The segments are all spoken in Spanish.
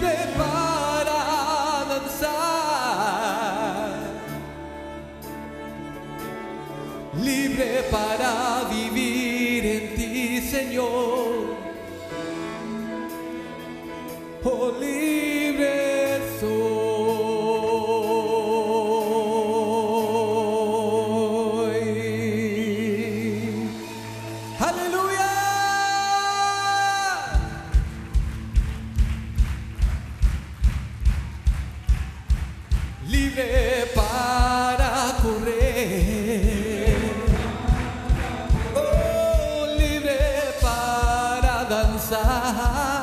libre para danzar, libre para vivir en ti, Señor. Oh, libre soy. ¡Aleluya! Libre para correr. Oh, libre para danzar.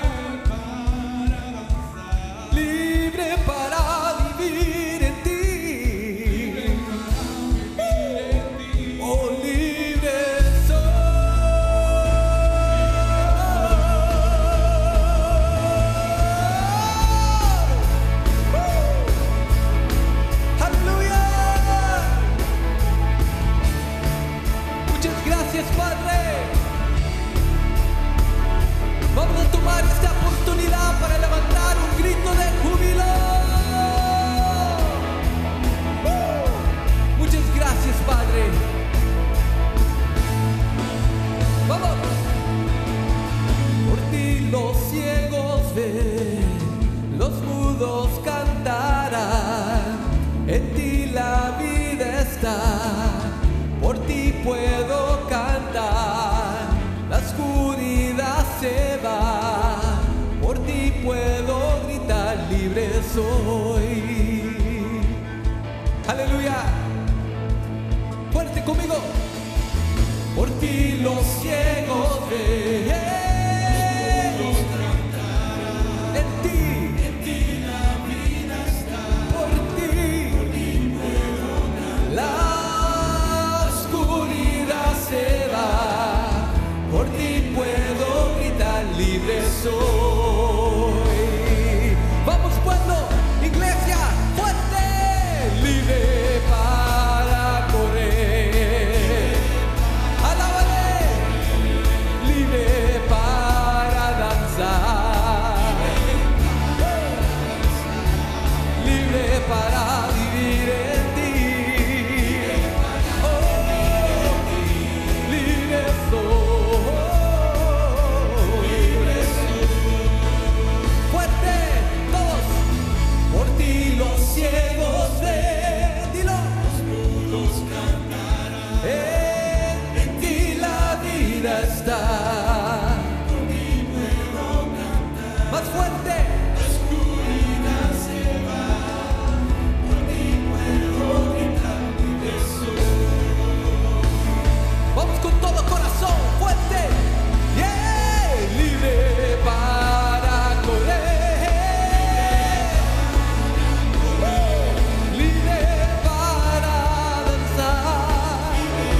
Libre para vivir en ti. Oh, libre soy. Aleluya. Muchas gracias, Padre. Vamos a tomar esta oportunidad para levantar un grito de júbilo. Muchas gracias, Padre. Vamos. Por ti los ciegos ven, los mudos cantarán. En ti la vida está, por ti puedo cantar. La oscuridad se va, por ti puedo gritar, libre soy. Aleluya. Fuerte conmigo. Por ti los ciegos ven. En ti la vida está. Por ti puedo cantar. La oscuridad se va. Por ti puedo gritar, libre soy. Vamos, pueblo, iglesia, fuerte. Libre para correr. Alábale. Libre para danzar. Libre para vivir en ti. Oh, libre soy. Fuerte, todos. Por ti los ciegos ven, dilo. Los mudos cantarán. En ti la vida está. Por ti puedo cantar. Más fuerte. La oscuridad se va. Por ti puedo gritar, libre soy. Vamos con todo corazón, fuerte. Yeah, libre para correr. Libre para danzar.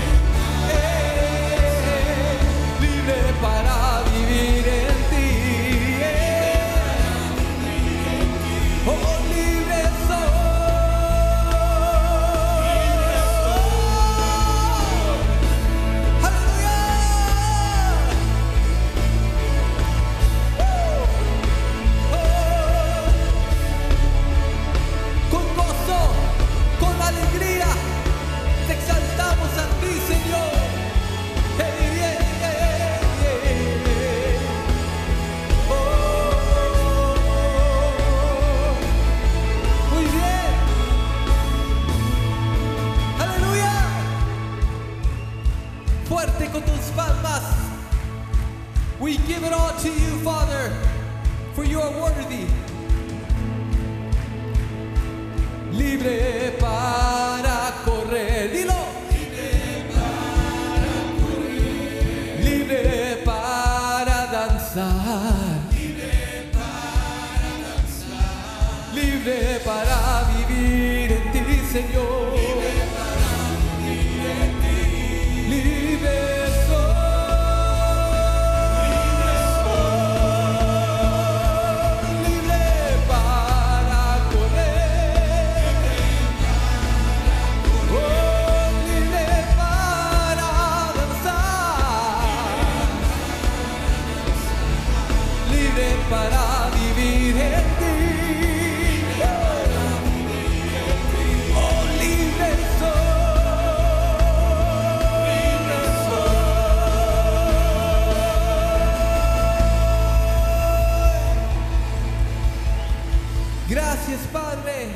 Libre para vivir en ti. Oh, libre soy. Aleluya. Con gozo, con alegría, te exaltamos a ti, Señor. Hey, yeah, yeah, yeah. Oh, muy bien. Aleluya. Fuerte con tus palmas. We give it all to you, Father, for you are worthy. Libre para correr, dilo. Libre para danzar. Libre para vivir en ti, Señor. Libre soy. Libre para correr. Oh, libre para danzar. Libre para vivir en Gracias, Padre.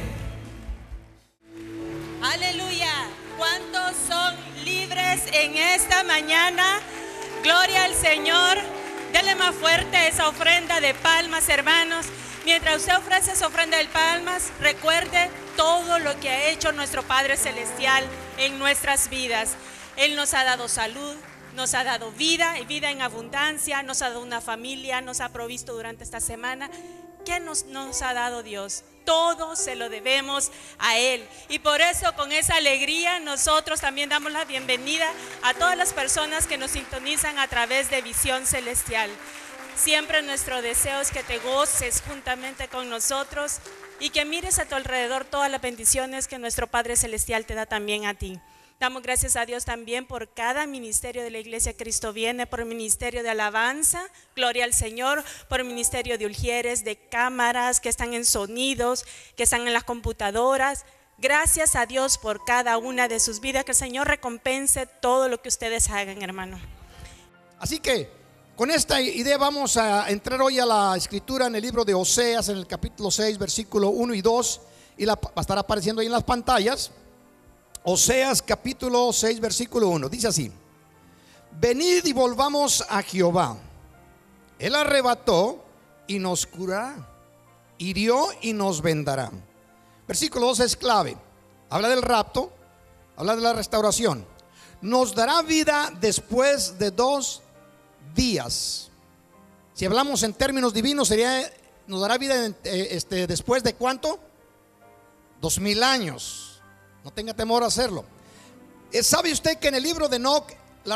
Aleluya. ¿Cuántos son libres en esta mañana? Gloria al Señor. Dele más fuerte esa ofrenda de palmas, hermanos. Mientras usted ofrece esa ofrenda de palmas, recuerde todo lo que ha hecho nuestro Padre Celestial en nuestras vidas. Él nos ha dado salud, nos ha dado vida y vida en abundancia, nos ha dado una familia, nos ha provisto durante esta semana. ¿Qué nos ha dado Dios? Todo se lo debemos a Él. Y por eso, con esa alegría, nosotros también damos la bienvenida a todas las personas que nos sintonizan a través de Visión Celestial. Siempre nuestro deseo es que te goces juntamente con nosotros y que mires a tu alrededor todas las bendiciones que nuestro Padre Celestial te da también a ti. Damos gracias a Dios también por cada ministerio de la Iglesia Cristo Viene, por el ministerio de alabanza, gloria al Señor, por el ministerio de Ulgieres, de cámaras que están en sonidos, que están en las computadoras. Gracias a Dios por cada una de sus vidas, que el Señor recompense todo lo que ustedes hagan, hermano. Así que con esta idea vamos a entrar hoy a la escritura en el libro de Oseas, en el capítulo 6, versículo 1 y 2, y va a estar apareciendo ahí en las pantallas. Oseas capítulo 6 versículo 1 dice así: venid y volvamos a Jehová. Él arrebató y nos curará, hirió y nos vendará. Versículo 2 es clave. Habla del rapto, habla de la restauración. Nos dará vida después de 2 días. Si hablamos en términos divinos, sería, nos dará vida después de ¿cuánto? 2000 años. No tenga temor a hacerlo. ¿Sabe usted que en el libro de Enoc,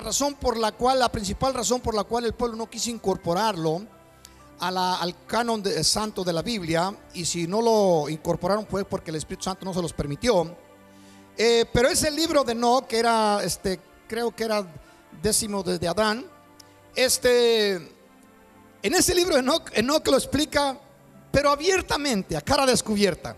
la principal razón por la cual el pueblo no quiso incorporarlo al canon santo de la Biblia, y si no lo incorporaron fue porque el Espíritu Santo no se los permitió? Pero ese libro de Enoc, que era creo que era 10º desde Adán, en ese libro de Enoc lo explica, pero abiertamente, a cara descubierta.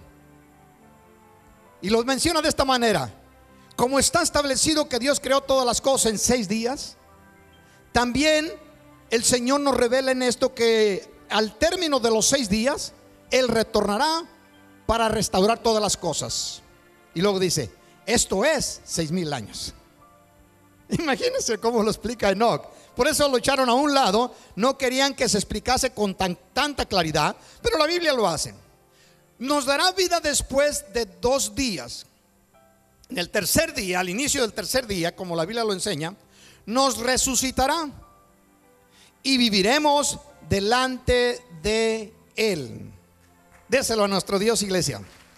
Y lo menciona de esta manera: como está establecido que Dios creó todas las cosas en 6 días, también el Señor nos revela en esto que al término de los 6 días Él retornará para restaurar todas las cosas. Y luego dice: esto es 6000 años. Imagínense cómo lo explica Enoc. Por eso lo echaron a un lado. No querían que se explicase con tanta claridad, pero la Biblia lo hace. Nos dará vida después de 2 días. En el tercer día, al inicio del tercer día, como la Biblia lo enseña, nos resucitará y viviremos delante de Él. Déselo a nuestro Dios, iglesia.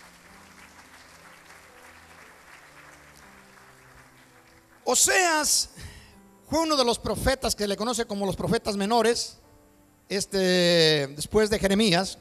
Oseas fue uno de los profetas que le conoce como los profetas menores, después de Jeremías.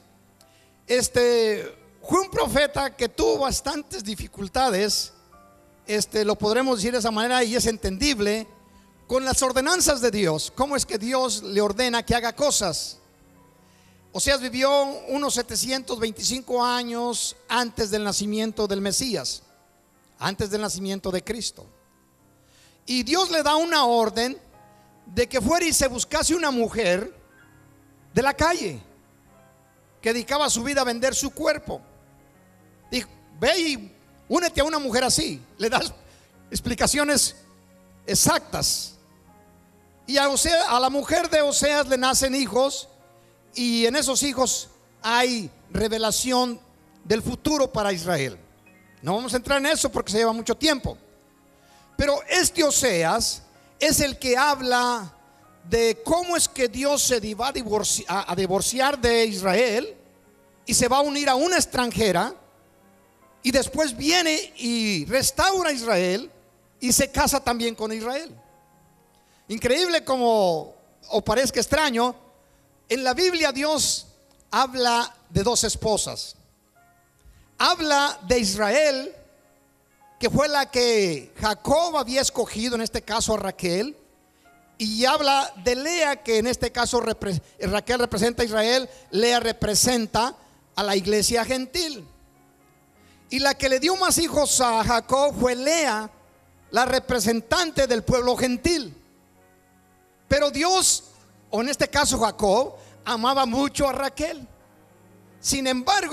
Fue un profeta que tuvo bastantes dificultades, lo podremos decir de esa manera, y es entendible, con las ordenanzas de Dios. Cómo es que Dios le ordena que haga cosas. Oseas vivió unos 725 años antes del nacimiento del Mesías, antes del nacimiento de Cristo. Y Dios le da una orden de que fuera y se buscase una mujer de la calle que dedicaba su vida a vender su cuerpo. Dijo: ve y únete a una mujer así. Le das explicaciones exactas. Y a la mujer de Oseas le nacen hijos, y en esos hijos hay revelación del futuro para Israel. No vamos a entrar en eso porque se lleva mucho tiempo. Pero Oseas es el que habla de cómo es que Dios se va a divorciar de Israel y se va a unir a una extranjera, y después viene y restaura a Israel y se casa también con Israel. Increíble como o parezca extraño, en la Biblia Dios habla de 2 esposas. Habla de Israel, que fue la que Jacob había escogido, en este caso a Raquel. Y habla de Lea, que en este caso Raquel representa a Israel, Lea representa a la iglesia gentil. Y la que le dio más hijos a Jacob fue Lea, la representante del pueblo gentil. Pero Dios, o en este caso Jacob, amaba mucho a Raquel. Sin embargo,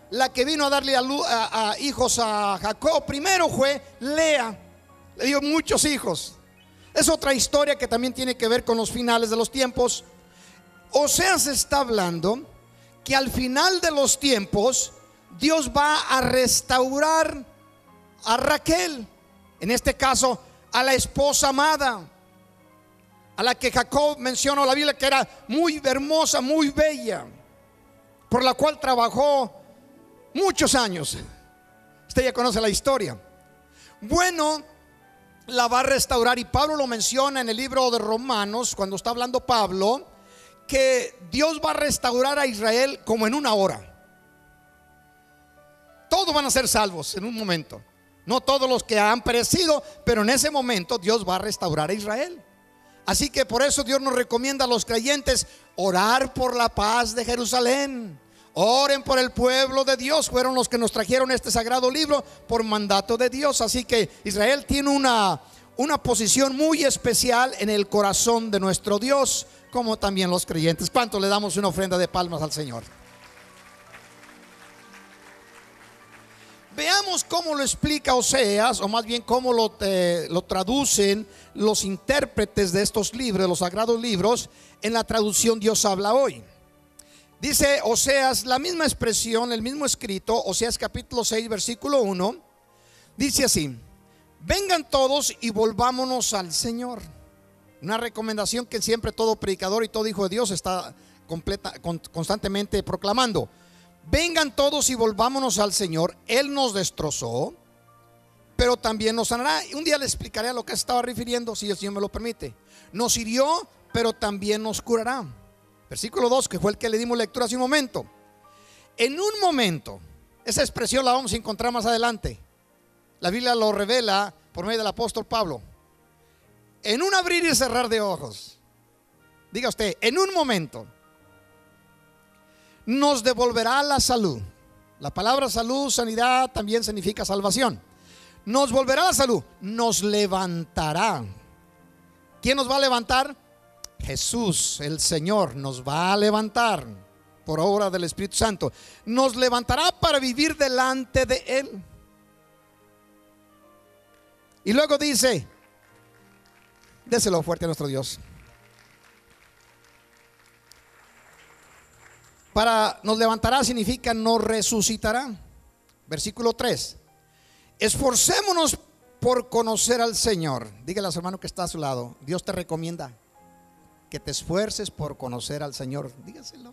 la que vino a darle a hijos a Jacob primero fue Lea. Le dio muchos hijos. Es otra historia que también tiene que ver con los finales de los tiempos. Oseas está hablando que al final de los tiempos Dios va a restaurar a Raquel, en este caso a la esposa amada, a la que Jacob mencionó en la Biblia que era muy hermosa, muy bella, por la cual trabajó muchos años. Usted ya conoce la historia. Bueno, la va a restaurar, y Pablo lo menciona en el libro de Romanos, cuando está hablando Pablo, que Dios va a restaurar a Israel como en una hora. Todos van a ser salvos en un momento. No todos los que han perecido, pero en ese momento Dios va a restaurar a Israel. Así que por eso Dios nos recomienda a los creyentes orar por la paz de Jerusalén. Oren por el pueblo de Dios. Fueron los que nos trajeron este sagrado libro por mandato de Dios. Así que Israel tiene una posición muy especial en el corazón de nuestro Dios, como también los creyentes. ¿Cuánto le damos una ofrenda de palmas al Señor? Veamos cómo lo explica Oseas, o más bien cómo lo traducen los intérpretes de estos libros, los sagrados libros, en la traducción Dios habla hoy. Dice Oseas, la misma expresión, el mismo escrito, Oseas capítulo 6, versículo 1, dice así: vengan todos y volvámonos al Señor. Una recomendación que siempre todo predicador y todo hijo de Dios está constantemente proclamando. Vengan todos y volvámonos al Señor. Él nos destrozó, pero también nos sanará. Un día le explicaré a lo que se estaba refiriendo, si el Señor me lo permite. Nos hirió, pero también nos curará. Versículo 2, que fue el que le dimos lectura hace un momento. En un momento, esa expresión la vamos a encontrar más adelante. La Biblia lo revela por medio del apóstol Pablo. En un abrir y cerrar de ojos, diga usted, en un momento nos devolverá la salud. La palabra salud, sanidad, también significa salvación. Nos volverá la salud, nos levantará. ¿Quién nos va a levantar? Jesús, el Señor, nos va a levantar por obra del Espíritu Santo. Nos levantará para vivir delante de Él. Y luego dice, déselo fuerte a nuestro Dios. Para nos levantará significa nos resucitará. Versículo 3. Esforcémonos por conocer al Señor. Dígale a su hermano que está a su lado, Dios te recomienda que te esfuerces por conocer al Señor. Dígaselo.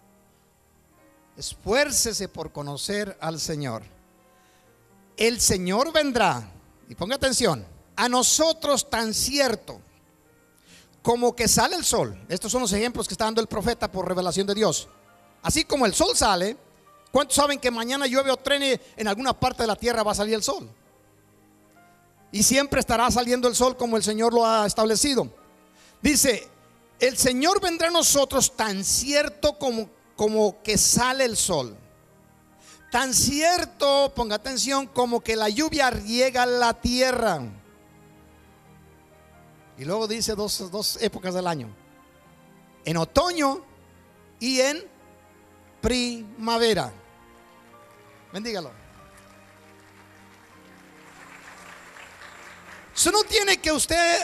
Esfuércese por conocer al Señor. El Señor vendrá, y ponga atención, a nosotros tan cierto como que sale el sol. Estos son los ejemplos que está dando el profeta por revelación de Dios. Así como el sol sale, ¿cuántos saben que mañana llueve o truene en alguna parte de la tierra va a salir el sol? Y siempre estará saliendo el sol como el Señor lo ha establecido. Dice, el Señor vendrá a nosotros tan cierto como que sale el sol. Tan cierto, ponga atención, como que la lluvia riega la tierra. Y luego dice dos épocas del año: en otoño y en primavera. Bendígalo. Eso no tiene que usted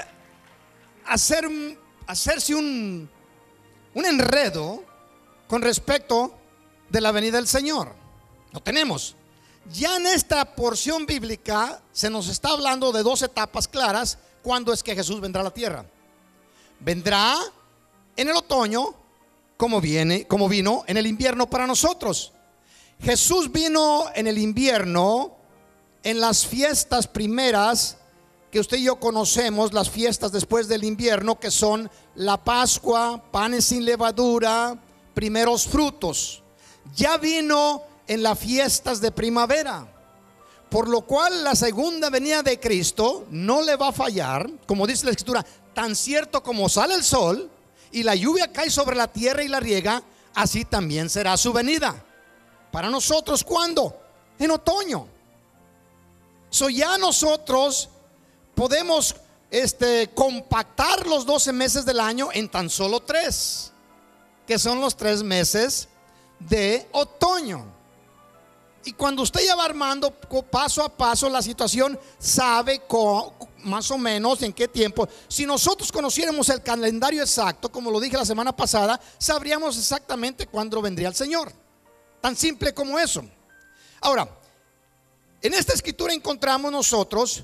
hacerse un enredo con respecto de la venida del Señor. Lo tenemos. Ya en esta porción bíblica se nos está hablando de dos etapas claras. ¿Cuándo es que Jesús vendrá a la tierra? Vendrá en el otoño, como vino en el invierno para nosotros. Jesús vino en el invierno, en las fiestas primeras que usted y yo conocemos, las fiestas después del invierno, que son la Pascua, panes sin levadura, primeros frutos. Ya vino en las fiestas de primavera, por lo cual la segunda venida de Cristo no le va a fallar. Como dice la Escritura, tan cierto como sale el sol y la lluvia cae sobre la tierra y la riega, así también será su venida. Para nosotros, ¿cuándo? En otoño. Ya nosotros podemos compactar los 12 meses del año en tan solo 3, que son los 3 meses de otoño. Y cuando usted ya va armando paso a paso la situación, sabe más o menos en qué tiempo. Si nosotros conociéramos el calendario exacto, como lo dije la semana pasada, sabríamos exactamente cuándo vendría el Señor. Tan simple como eso. Ahora, en esta escritura encontramos nosotros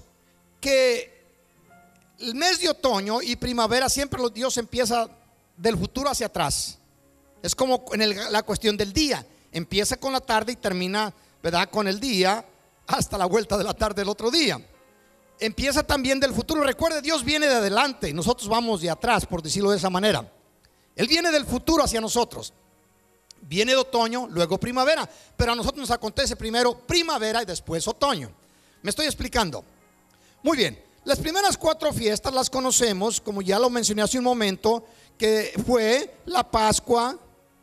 que el mes de otoño y primavera siempre Dios empieza del futuro hacia atrás. Es como en la cuestión del día. Empieza con la tarde y termina, ¿verdad?, con el día hasta la vuelta de la tarde del otro día. Empieza también del futuro. Recuerde, Dios viene de adelante, nosotros vamos de atrás, por decirlo de esa manera. Él viene del futuro hacia nosotros. Viene de otoño, luego primavera, pero a nosotros nos acontece primero primavera y después otoño. ¿Me estoy explicando? Muy bien, las primeras 4 fiestas las conocemos, como ya lo mencioné hace un momento, que fue la Pascua,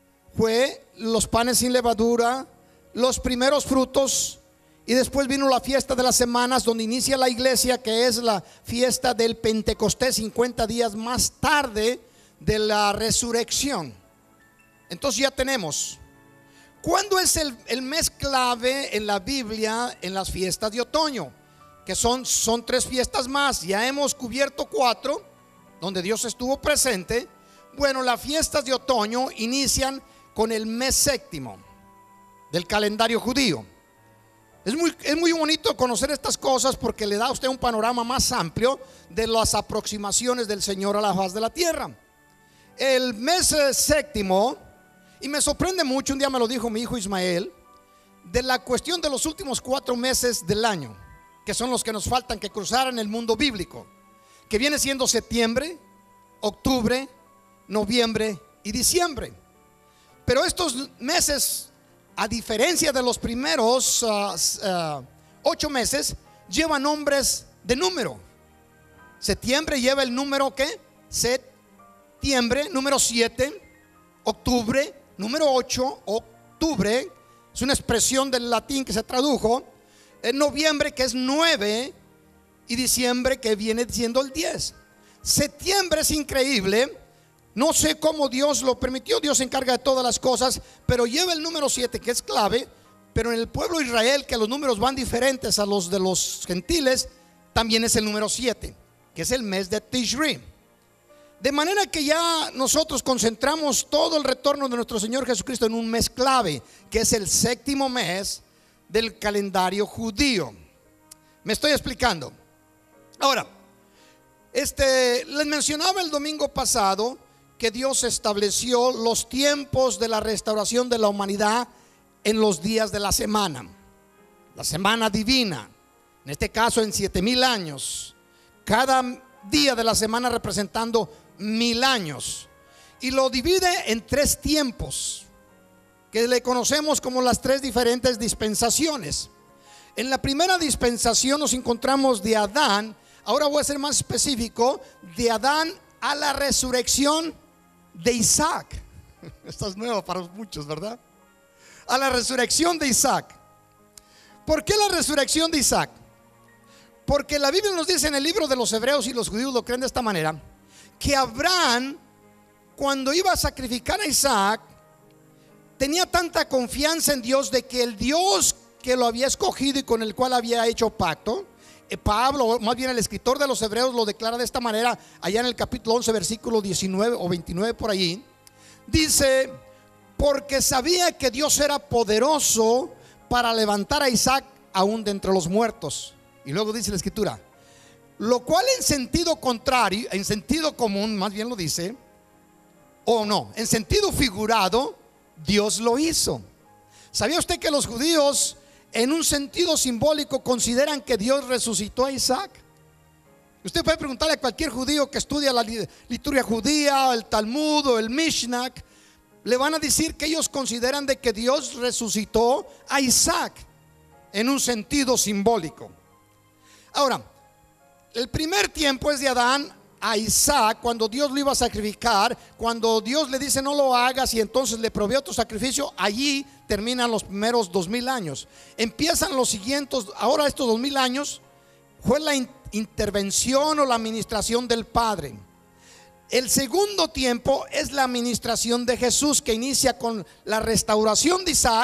fue los panes sin levadura, los primeros frutos, y después vino la fiesta de las semanas, donde inicia la iglesia, que es la fiesta del Pentecostés, 50 días más tarde de la resurrección. Entonces ya tenemos. ¿Cuándo es el mes clave en la Biblia en las fiestas de otoño? Que son 3 fiestas más. Ya hemos cubierto 4 donde Dios estuvo presente. Bueno, las fiestas de otoño inician con el mes séptimo del calendario judío. Es muy bonito conocer estas cosas porque le da a usted un panorama más amplio de las aproximaciones del Señor a la faz de la tierra. El mes séptimo, y me sorprende mucho, un día me lo dijo mi hijo Ismael, de la cuestión de los últimos 4 meses del año, que son los que nos faltan que cruzar en el mundo bíblico, que viene siendo septiembre, octubre, noviembre y diciembre. Pero estos meses, a diferencia de los primeros 8 meses, llevan nombres de número. Septiembre lleva el número ¿qué? Septiembre, número 7, octubre, número 8, octubre, es una expresión del latín que se tradujo, en noviembre, que es 9, y diciembre, que viene siendo el 10. Septiembre es increíble, no sé cómo Dios lo permitió, Dios se encarga de todas las cosas, pero lleva el número 7, que es clave. Pero en el pueblo de Israel, que los números van diferentes a los de los gentiles, también es el número 7, que es el mes de Tishri. De manera que ya nosotros concentramos todo el retorno de nuestro Señor Jesucristo en un mes clave, que es el séptimo mes del calendario judío. ¿Me estoy explicando? Ahora, les mencionaba el domingo pasado que Dios estableció los tiempos de la restauración de la humanidad en los días de la semana divina, en este caso en 7000 años, cada día de la semana representando 1000 años, y lo divide en 3 tiempos que le conocemos como las 3 diferentes dispensaciones. En la primera dispensación nos encontramos de Adán, ahora voy a ser más específico, de Adán a la resurrección de Isaac. Esto es nuevo para muchos, ¿verdad? A la resurrección de Isaac. ¿Por qué la resurrección de Isaac? Porque la Biblia nos dice en el libro de los Hebreos, y los judíos lo creen de esta manera, que Abraham, cuando iba a sacrificar a Isaac, tenía tanta confianza en Dios de que el Dios que lo había escogido y con el cual había hecho pacto, Pablo, más bien el escritor de los Hebreos, lo declara de esta manera allá en el capítulo 11 versículo 19 o 29 por allí. Dice: porque sabía que Dios era poderoso para levantar a Isaac aún de entre los muertos. Y luego dice la escritura, lo cual en sentido contrario, en sentido común más bien lo dice, o no, en sentido figurado, Dios lo hizo. ¿Sabía usted que los judíos en un sentido simbólico consideran que Dios resucitó a Isaac? Usted puede preguntarle a cualquier judío que estudia la liturgia judía, el Talmud o el Mishnah, le van a decir que ellos consideran de que Dios resucitó a Isaac en un sentido simbólico. Ahora, el primer tiempo es de Adán a Isaac, cuando Dios lo iba a sacrificar, cuando Dios le dice no lo hagas y entonces le provee otro sacrificio. Allí terminan los primeros 2000 años. Empiezan los siguientes, ahora estos 2000 años fue la intervención o la administración del Padre. El segundo tiempo es la administración de Jesús, que inicia con la restauración de Isaac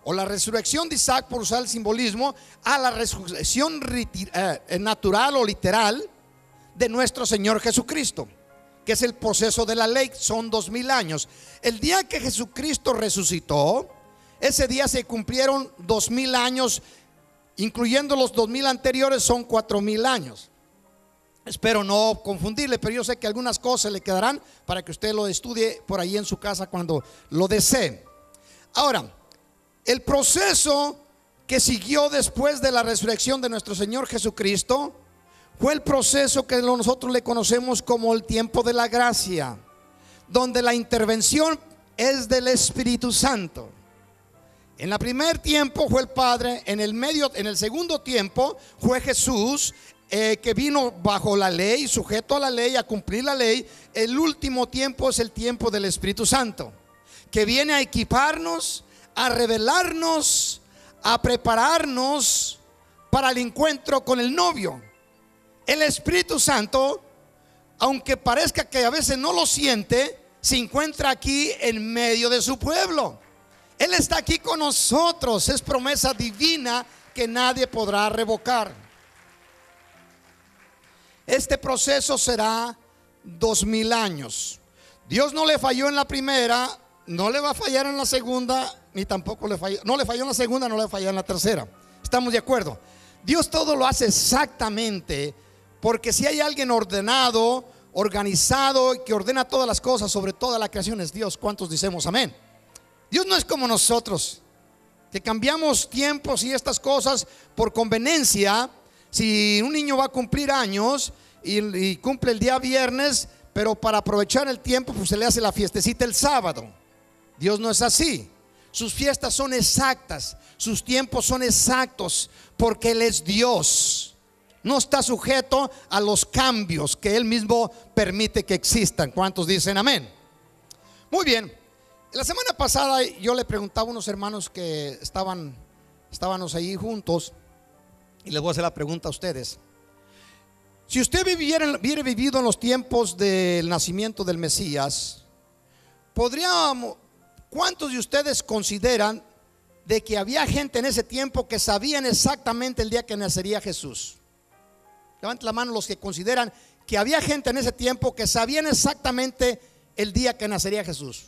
o la resurrección de Isaac, por usar el simbolismo, a la resurrección natural o literal de nuestro Señor Jesucristo, que es el proceso de la ley. Son 2000 años. El día que Jesucristo resucitó, ese día se cumplieron 2000 años, incluyendo los 2000 anteriores, son 4000 años. Espero no confundirle, pero yo sé que algunas cosas le quedarán para que usted lo estudie por ahí en su casa cuando lo desee. Ahora, el proceso que siguió después de la resurrección de nuestro Señor Jesucristo fue el proceso que nosotros le conocemos como el tiempo de la gracia, donde la intervención es del Espíritu Santo. En el primer tiempo fue el Padre, en el segundo tiempo fue Jesús, que vino bajo la ley, sujeto a la ley, a cumplir la ley. El último tiempo es el tiempo del Espíritu Santo, que viene a equiparnos, a revelarnos, a prepararnos para el encuentro con el novio. El Espíritu Santo, aunque parezca que a veces no lo siente, se encuentra aquí en medio de su pueblo. Él está aquí con nosotros. Es promesa divina que nadie podrá revocar. Este proceso será 2000 años. Dios no le falló en la primera, no le va a fallar en la segunda, ni tampoco le falló. No le falló en la segunda, no le falló en la tercera. ¿Estamos de acuerdo? Dios todo lo hace exactamente, porque si hay alguien ordenado, organizado, que ordena todas las cosas, sobre toda la creación, es Dios. ¿Cuántos decimos amén? Dios no es como nosotros, que cambiamos tiempos y estas cosas por conveniencia. Si un niño va a cumplir años y cumple el día viernes, pero para aprovechar el tiempo, pues se le hace la fiestecita el sábado. Dios no es así. Sus fiestas son exactas, sus tiempos son exactos, porque Él es Dios. No está sujeto a los cambios que Él mismo permite que existan. ¿Cuántos dicen amén? Muy bien. La semana pasada yo le preguntaba a unos hermanos que estábamos ahí juntos, y les voy a hacer la pregunta a ustedes. Si usted hubiera vivido en los tiempos del nacimiento del Mesías, ¿cuántos de ustedes consideran de que había gente en ese tiempo que sabían exactamente el día que nacería Jesús? Levanten la mano los que consideran que había gente en ese tiempo que sabían exactamente el día que nacería Jesús.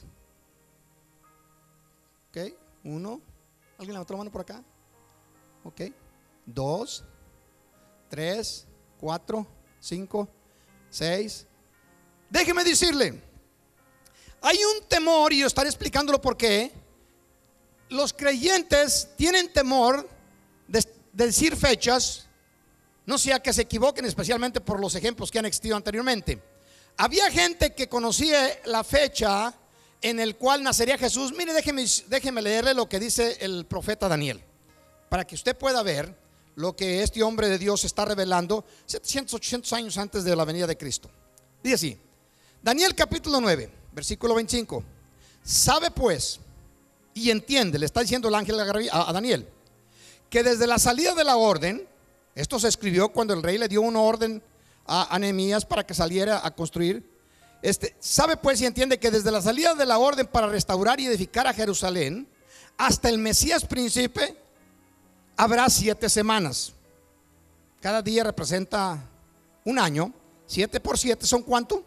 Ok, uno. ¿Alguien levantó la mano por acá? Ok. 2, 3, 4, 5, 6. Déjeme decirle, hay un temor, y yo estaré explicándolo por qué. Los creyentes tienen temor de decir fechas, no sea que se equivoquen, especialmente por los ejemplos que han existido anteriormente. Había gente que conocía la fecha en el cual nacería Jesús. Mire, déjeme leerle lo que dice el profeta Daniel, para que usted pueda ver lo que este hombre de Dios está revelando 700, 800 años antes de la venida de Cristo. Dice así, Daniel capítulo 9, versículo 25. Sabe pues y entiende, le está diciendo el ángel a Daniel, que desde la salida de la orden, esto se escribió cuando el rey le dio una orden a Nehemías para que saliera a construir. Sabe pues y entiende que desde la salida de la orden para restaurar y edificar a Jerusalén hasta el Mesías príncipe habrá 7 semanas. Cada día representa un año. 7 por 7 son ¿cuánto?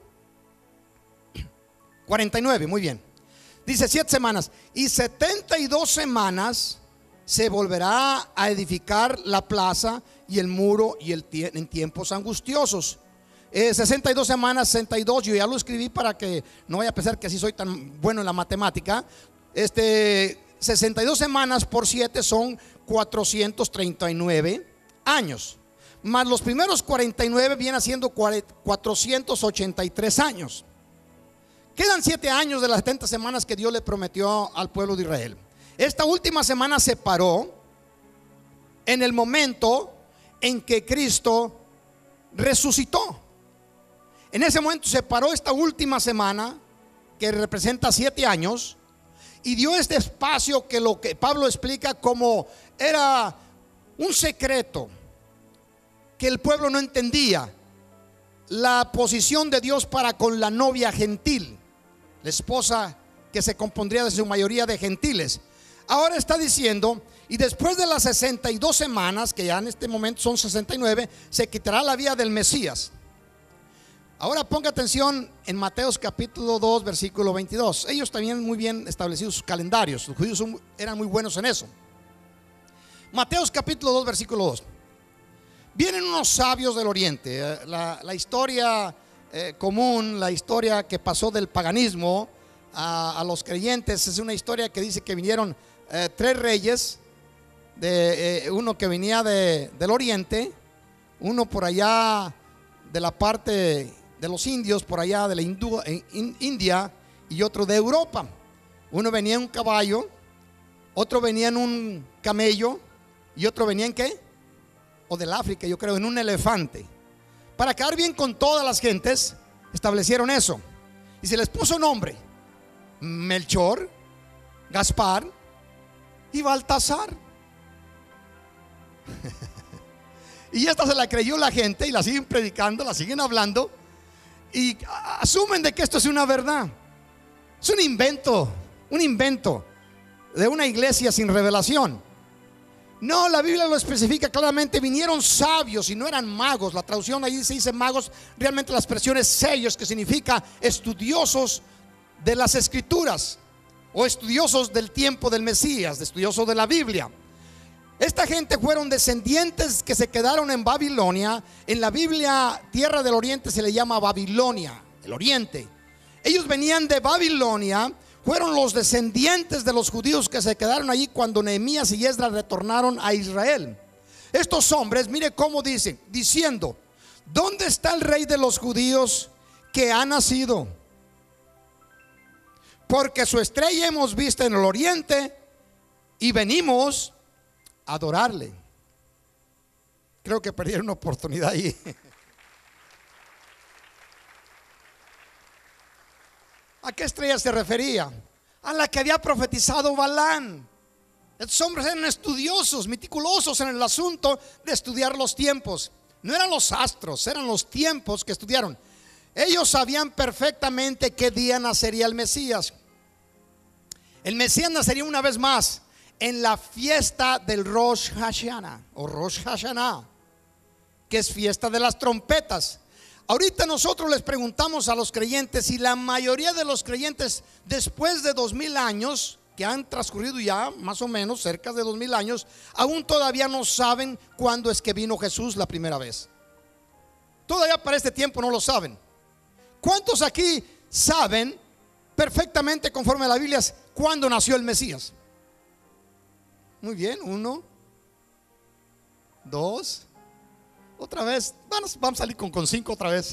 49, muy bien. Dice 7 semanas. Y 72 semanas se volverá a edificar la plaza y el muro y en tiempos angustiosos. 62 semanas, 62, yo ya lo escribí para que no vaya a pensar que así soy tan bueno en la matemática. 62 semanas por 7 son 439 años, más los primeros 49 vienen siendo 483 años. Quedan 7 años de las 70 semanas que Dios le prometió al pueblo de Israel. Esta última semana se paró en el momento en que Cristo resucitó. En ese momento se paró esta última semana, que representa 7 años, y dio este espacio que lo que Pablo explica como era un secreto que el pueblo no entendía. La posición de Dios para con la novia gentil, la esposa que se compondría de su mayoría de gentiles. ahora está diciendo, y después de las 62 semanas, que ya en este momento son 69, se quitará la vida del Mesías. Ahora ponga atención en Mateos capítulo 2 versículo 22. Ellos tenían muy bien establecidos sus calendarios. Los judíos eran muy buenos en eso. Mateos capítulo 2 versículo 2. Vienen unos sabios del oriente. La historia común, la historia que pasó del paganismo a los creyentes, es una historia que dice que vinieron 3 reyes, uno que venía del oriente, uno por allá de la parte de los indios, por allá de la India, y otro de Europa. Uno venía en un caballo, otro venía en un camello, y otro venía en ¿qué? O del África, yo creo, en un elefante. Para quedar bien con todas las gentes, establecieron eso. Y se les puso nombre: Melchor, Gaspar y Baltasar. Y esta se la creyó la gente y la siguen predicando, la siguen hablando y asumen de que esto es una verdad. Es un invento de una iglesia sin revelación. No, la Biblia lo especifica claramente. Vinieron sabios y no eran magos. La traducción ahí se dice magos. Realmente la expresión es sellos, que significa estudiosos de las escrituras o estudiosos del tiempo del Mesías, estudiosos de la Biblia. Esta gente fueron descendientes que se quedaron en Babilonia. En la Biblia, tierra del oriente se le llama Babilonia, el oriente. Ellos venían de Babilonia, fueron los descendientes de los judíos que se quedaron allí cuando Nehemías y Esdras retornaron a Israel. Estos hombres, mire cómo dicen, diciendo: ¿dónde está el rey de los judíos que ha nacido? Porque su estrella hemos visto en el oriente y venimos a adorarle. Creo que perdieron una oportunidad ahí. ¿A qué estrella se refería? A la que había profetizado Balán. Estos hombres eran estudiosos, meticulosos en el asunto de estudiar los tiempos. No eran los astros, eran los tiempos que estudiaron. Ellos sabían perfectamente qué día nacería el Mesías. El Mesías nacería una vez más en la fiesta del Rosh Hashanah o Rosh Hashanah, que es fiesta de las trompetas. Ahorita nosotros les preguntamos a los creyentes, y la mayoría de los creyentes, después de 2000 años que han transcurrido ya, más o menos cerca de 2000 años, aún todavía no saben cuándo es que vino Jesús la primera vez. Todavía para este tiempo no lo saben. ¿Cuántos aquí saben perfectamente, conforme a la Biblia, cuándo nació el Mesías? Muy bien, 1, 2, otra vez, vamos a salir con 5 otra vez.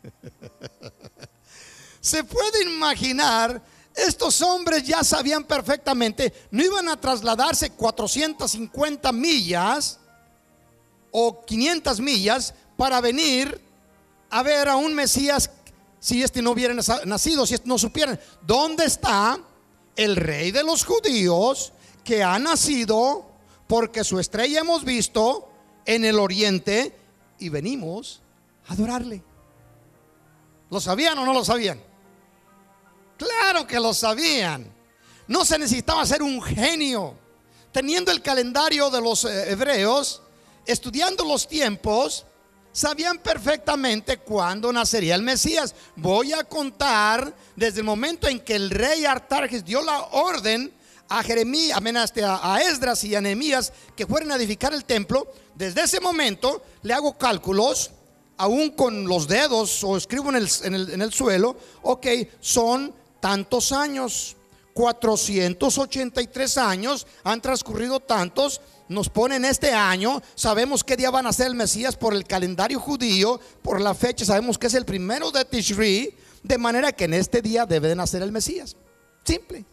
Se puede imaginar, estos hombres ya sabían perfectamente, no iban a trasladarse 450 millas o 500 millas para venir a ver a un Mesías si este no hubiera nacido, si no supieran dónde está el rey de los judíos que ha nacido, porque su estrella hemos visto en el oriente y venimos a adorarle. ¿Lo sabían o no lo sabían? Claro que lo sabían. No se necesitaba ser un genio. Teniendo el calendario de los hebreos, estudiando los tiempos, sabían perfectamente cuándo nacería el Mesías. Voy a contar desde el momento en que el rey Artajerjes dio la orden a Jeremías, a Esdras y a Nehemías que fueran a edificar el templo. Desde ese momento le hago cálculos, aún con los dedos, o escribo en el suelo. Ok, son tantos años, 483 años han transcurrido tantos. Nos ponen este año, sabemos qué día va a nacer el Mesías por el calendario judío, por la fecha, sabemos que es el 1 de Tishri, de manera que en este día debe de nacer el Mesías. Simple.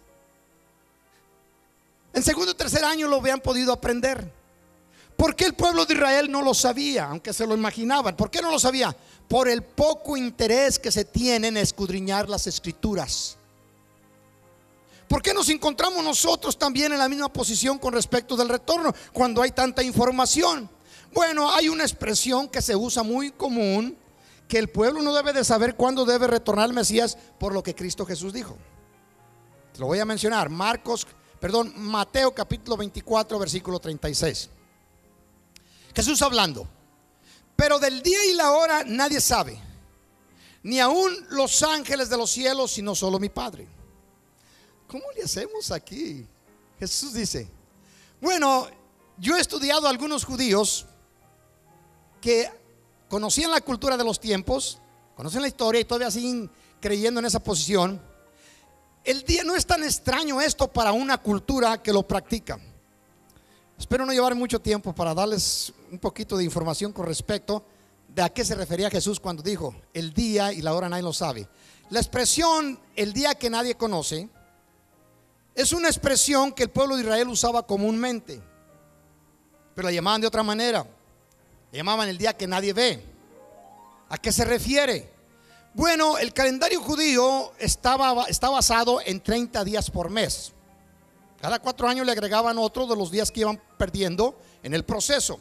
En segundo y tercer año lo habían podido aprender. ¿Por qué el pueblo de Israel no lo sabía? Aunque se lo imaginaban. ¿Por qué no lo sabía? Por el poco interés que se tiene en escudriñar las escrituras. ¿Por qué nos encontramos nosotros también en la misma posición con respecto del retorno cuando hay tanta información? Bueno, hay una expresión que se usa muy común, que el pueblo no debe de saber cuándo debe retornar el Mesías por lo que Cristo Jesús dijo. Te lo voy a mencionar. Marcos Mateo capítulo 24, versículo 36. Jesús hablando: pero del día y la hora nadie sabe, ni aun los ángeles de los cielos, sino solo mi Padre. ¿Cómo le hacemos aquí? Jesús dice: bueno, yo he estudiado a algunos judíos que conocían la cultura de los tiempos, conocen la historia y todavía siguen creyendo en esa posición. El día no es tan extraño esto para una cultura que lo practica. Espero no llevar mucho tiempo para darles un poquito de información con respecto de a qué se refería Jesús cuando dijo el día y la hora nadie lo sabe. La expresión el día que nadie conoce es una expresión que el pueblo de Israel usaba comúnmente, pero la llamaban de otra manera. Le llamaban el día que nadie ve. ¿A qué se refiere? Bueno, el calendario judío está basado en 30 días por mes. Cada 4 años le agregaban otro de los días que iban perdiendo en el proceso.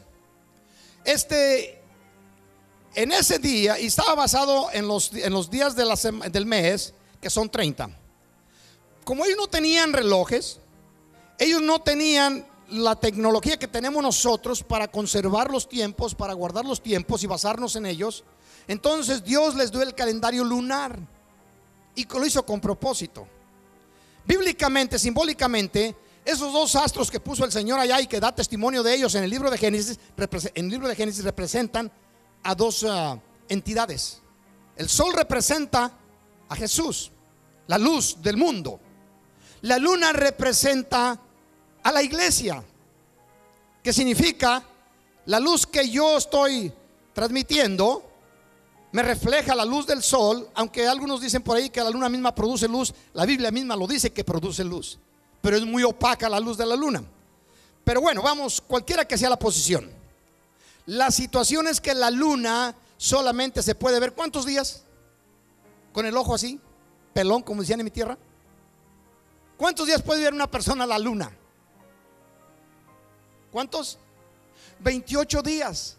En ese día, y estaba basado en los días del mes, que son 30. Como ellos no tenían relojes, ellos no tenían la tecnología que tenemos nosotros para conservar los tiempos, para guardar los tiempos y basarnos en ellos, entonces Dios les dio el calendario lunar y lo hizo con propósito. Bíblicamente, simbólicamente, esos 2 astros que puso el Señor allá y que da testimonio de ellos en el libro de Génesis, representan a 2 entidades. El sol representa a Jesús, la luz del mundo. La luna representa a la iglesia, que significa la luz que yo estoy transmitiendo me refleja la luz del sol. Aunque algunos dicen por ahí que la luna misma produce luz, la Biblia misma lo dice que produce luz, pero es muy opaca la luz de la luna. Pero bueno, vamos, cualquiera que sea la posición, la situación es que la luna solamente se puede ver ¿cuántos días? Con el ojo así, pelón, como decían en mi tierra. ¿Cuántos días puede ver una persona la luna? ¿Cuántos? 28 días.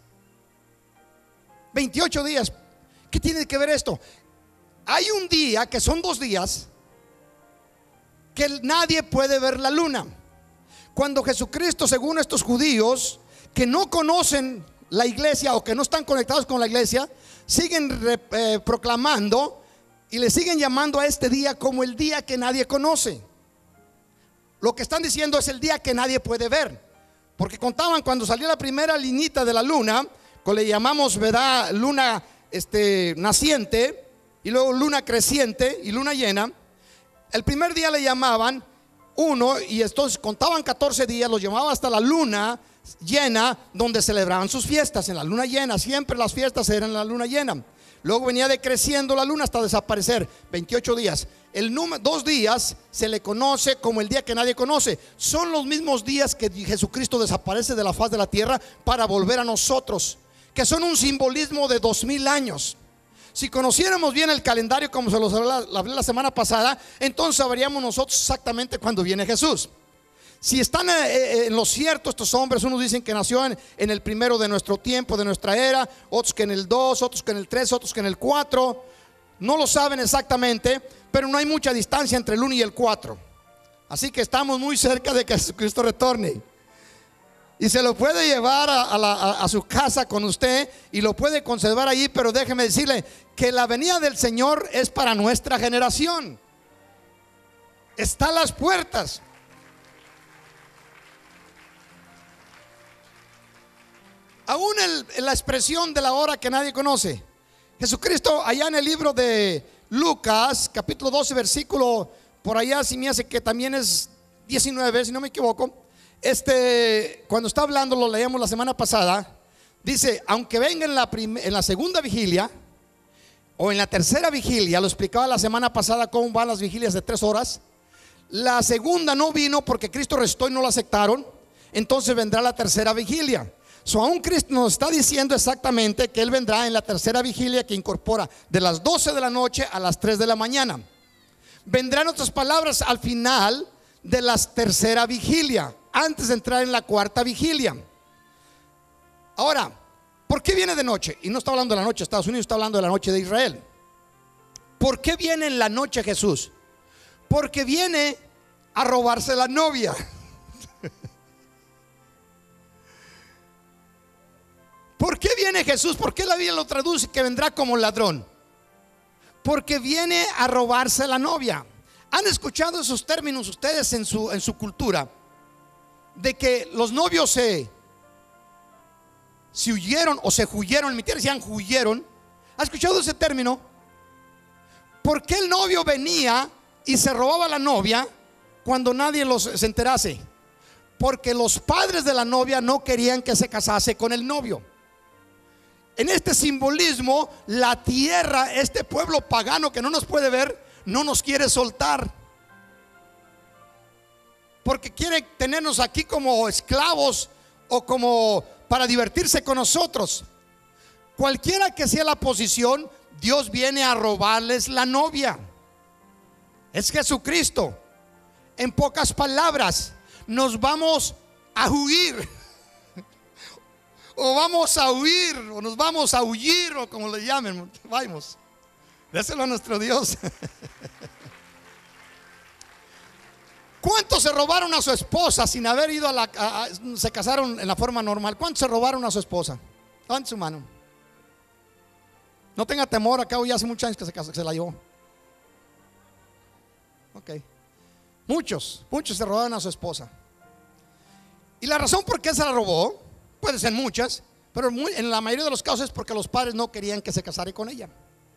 28 días. ¿Qué tiene que ver esto? Hay un día que son 2 días que nadie puede ver la luna. Cuando Jesucristo, según estos judíos que no conocen la iglesia o que no están conectados con la iglesia, siguen proclamando y le siguen llamando a este día como el día que nadie conoce. Lo que están diciendo es el día que nadie puede ver, porque contaban cuando salió la primera linita de la luna, que le llamamos, ¿verdad?, luna naciente, y luego luna creciente y luna llena. El primer día le llamaban 1, y entonces contaban 14 días, los llamaban hasta la luna llena, donde celebraban sus fiestas. En la luna llena, siempre las fiestas eran en la luna llena. Luego venía decreciendo la luna hasta desaparecer, 28 días. 2 días se le conoce como el día que nadie conoce. Son los mismos días que Jesucristo desaparece de la faz de la tierra para volver a nosotros, que son un simbolismo de 2000 años. Si conociéramos bien el calendario, como se los hablé la semana pasada, entonces sabríamos nosotros exactamente cuándo viene Jesús. Si están en lo cierto estos hombres, unos dicen que nació en el primero de nuestro tiempo, de nuestra era, otros que en el 2, otros que en el 3, otros que en el 4. No lo saben exactamente, pero no hay mucha distancia entre el 1 y el 4. Así que estamos muy cerca de que Jesucristo retorne. Y se lo puede llevar a su casa con usted y lo puede conservar allí, pero déjeme decirle que la venida del Señor es para nuestra generación. Está a las puertas. Aún en la expresión de la hora que nadie conoce, Jesucristo allá en el libro de Lucas capítulo 12 versículo por allá, si me hace que también es 19, si no me equivoco, cuando está hablando, lo leíamos la semana pasada, dice: aunque venga en la segunda vigilia o en la tercera vigilia, lo explicaba la semana pasada cómo van las vigilias de 3 horas. La segunda no vino porque Cristo resucitó y no la aceptaron, entonces vendrá la tercera vigilia. Aún Cristo nos está diciendo exactamente que Él vendrá en la tercera vigilia, que incorpora de las 12 de la noche a las 3 de la mañana. Vendrán otras palabras al final de la tercera vigilia, antes de entrar en la cuarta vigilia. Ahora, ¿por qué viene de noche? Y no está hablando de la noche de Estados Unidos, está hablando de la noche de Israel. ¿Por qué viene en la noche Jesús? Porque viene a robarse la novia. ¿Por qué viene Jesús? ¿Por qué la Biblia lo traduce que vendrá como ladrón? Porque viene a robarse la novia. ¿Han escuchado esos términos ustedes en su cultura? De que los novios se huyeron o se huyeron. En mi tierra decían huyeron. ¿Has escuchado ese término? ¿Por qué el novio venía y se robaba la novia cuando nadie se enterase? Porque los padres de la novia no querían que se casase con el novio. En este simbolismo, la tierra, este pueblo pagano que no nos puede ver, no nos quiere soltar, porque quiere tenernos aquí como esclavos o como para divertirse con nosotros. Cualquiera que sea la posición, Dios viene a robarles la novia. Es Jesucristo. En pocas palabras, nos vamos a huir, o vamos a huir, o nos vamos a huir, o como le llamen. Vamos, déselo a nuestro Dios. ¿Cuántos se robaron a su esposa sin haber ido se casaron en la forma normal? ¿Cuántos se robaron a su esposa? Levante su mano. No tenga temor, acá hoy hace muchos años que se la llevó. Ok. Muchos se robaron a su esposa. Y la razón por qué se la robó, puede ser muchas, pero en la mayoría de los casos es porque los padres no querían que se casara con ella.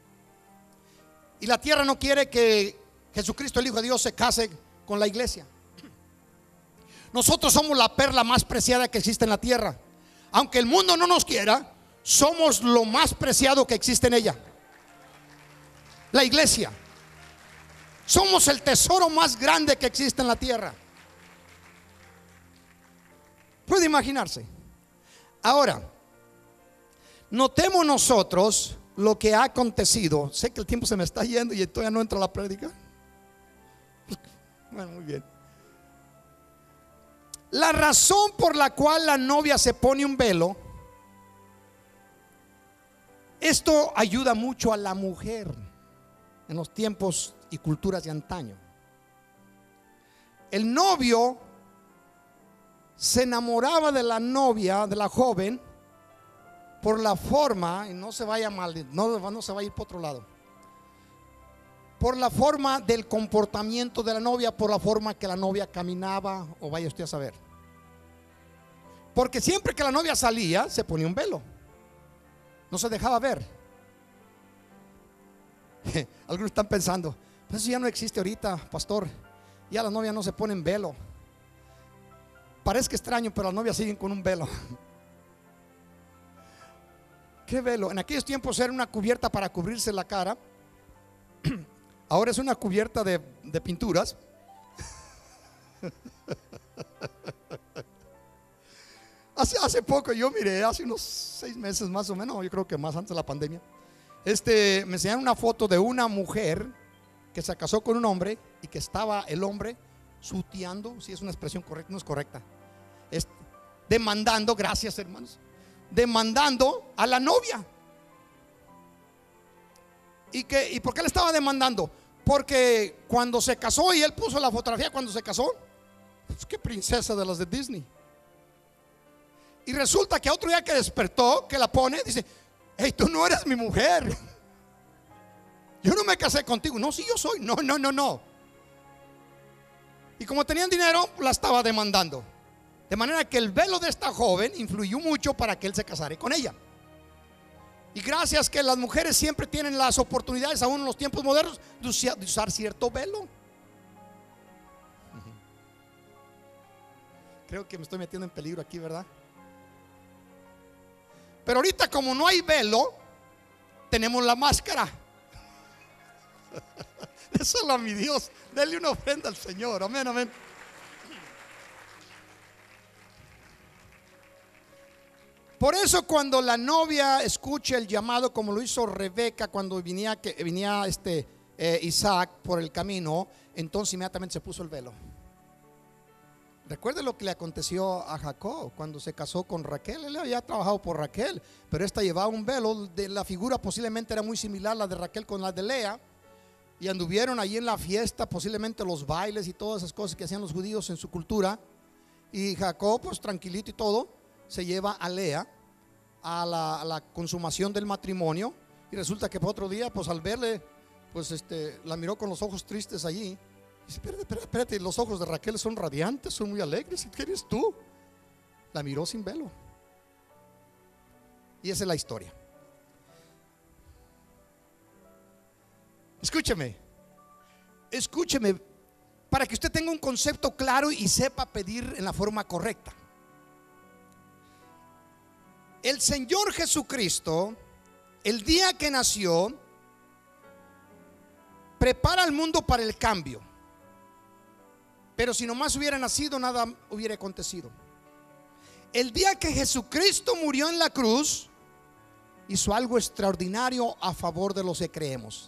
Y la tierra no quiere que Jesucristo, el Hijo de Dios, se case con la iglesia. Nosotros somos la perla más preciada que existe en la tierra. Aunque el mundo no nos quiera, somos lo más preciado que existe en ella. La iglesia. Somos el tesoro más grande que existe en la tierra. Puede imaginarse. Ahora, notemos nosotros lo que ha acontecido. Sé que el tiempo se me está yendo y todavía no entro a la prédica. Bueno, muy bien. La razón por la cual la novia se pone un velo, esto ayuda mucho a la mujer en los tiempos y culturas de antaño. El novio se enamoraba de la novia, de la joven, por la forma, y no se vaya mal, no se va a ir por otro lado, por la forma del comportamiento de la novia, por la forma que la novia caminaba, o vaya usted a saber. Porque siempre que la novia salía, se ponía un velo, no se dejaba ver. Algunos están pensando, pues eso ya no existe ahorita, pastor. Ya las novias no se ponen velo. Parece extraño, pero las novias siguen con un velo. ¿Qué velo? En aquellos tiempos era una cubierta para cubrirse la cara. Ahora es una cubierta de pinturas. Hace poco yo miré, hace unos 6 meses más o menos, yo creo que más antes de la pandemia, me enseñaron una foto de una mujer que se casó con un hombre y que estaba el hombre suteando, si es una expresión correcta, no es correcta, demandando, gracias hermanos, demandando a la novia. ¿Y por qué le estaba demandando? Porque cuando se casó, y él puso la fotografía cuando se casó, pues qué princesa de las de Disney. Y resulta que otro día que despertó, que la pone, dice: hey, tú no eres mi mujer, yo no me casé contigo. No, sí yo soy. No. Y como tenían dinero, la estaba demandando. De manera que el velo de esta joven influyó mucho para que él se casara con ella. Y gracias que las mujeres siempre tienen las oportunidades, aún en los tiempos modernos, de usar cierto velo. Creo que me estoy metiendo en peligro aquí, ¿verdad? Pero ahorita, como no hay velo, tenemos la máscara. Déselo a mi Dios, denle una ofrenda al Señor. Amén, amén. Por eso cuando la novia escucha el llamado, como lo hizo Rebeca cuando venía Isaac por el camino, entonces inmediatamente se puso el velo. Recuerde lo que le aconteció a Jacob cuando se casó con Raquel. Él había trabajado por Raquel, pero esta llevaba un velo. De la figura posiblemente era muy similar la de Raquel con la de Lea. y anduvieron allí en la fiesta, posiblemente los bailes y todas esas cosas que hacían los judíos en su cultura. Y Jacob, pues tranquilito y todo, se lleva a Lea a la consumación del matrimonio. Y resulta que por otro día, pues al verle, pues la miró con los ojos tristes allí. Y dice: espérate, los ojos de Raquel son radiantes, son muy alegres. ¿Qué eres tú? La miró sin velo. Y esa es la historia. Escúcheme, para que usted tenga un concepto claro y sepa pedir en la forma correcta. El Señor Jesucristo, el día que nació, prepara al mundo para el cambio. Pero si nomás hubiera nacido, nada hubiera acontecido. El día que Jesucristo murió en la cruz, hizo algo extraordinario a favor de los que creemos.